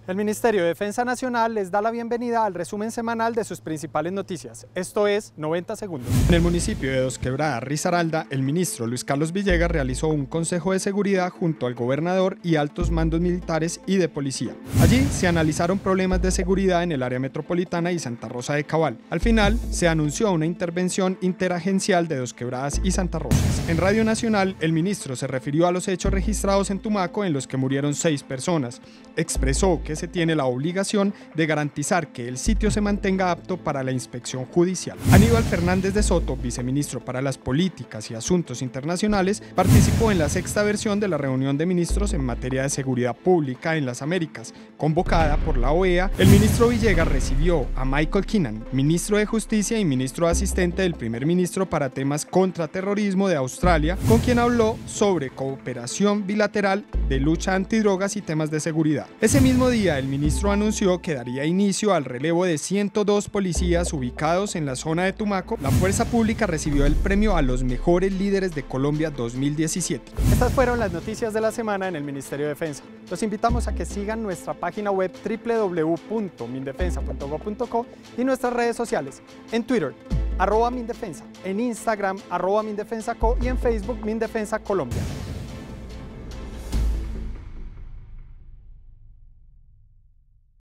El Ministerio de Defensa Nacional les da la bienvenida al resumen semanal de sus principales noticias. Esto es 90 segundos. En el municipio de Dos Quebradas, Risaralda, el ministro Luis Carlos Villegas realizó un consejo de seguridad junto al gobernador y altos mandos militares y de policía. Allí se analizaron problemas de seguridad en el área metropolitana y Santa Rosa de Cabal. Al final, se anunció una intervención interagencial de Dos Quebradas y Santa Rosa. En Radio Nacional, el ministro se refirió a los hechos registrados en Tumaco en los que murieron 6 personas. Expresó que se tiene la obligación de garantizar que el sitio se mantenga apto para la inspección judicial. Aníbal Fernández de Soto, viceministro para las Políticas y Asuntos Internacionales, participó en la 6ª versión de la reunión de ministros en materia de seguridad pública en las Américas, convocada por la OEA. El ministro Villegas recibió a Michael Keenan, ministro de Justicia y ministro asistente del primer ministro para temas contra terrorismo de Australia, con quien habló sobre cooperación bilateral de lucha antidrogas y temas de seguridad. Ese mismo día, el ministro anunció que daría inicio al relevo de 102 policías ubicados en la zona de Tumaco. La fuerza pública recibió el premio a los mejores líderes de Colombia 2017. Estas fueron las noticias de la semana en el Ministerio de Defensa. Los invitamos a que sigan nuestra página web www.mindefensa.gov.co y nuestras redes sociales, en Twitter, @Mindefensa, en Instagram, @Mindefensaco y en Facebook, Mindefensa Colombia.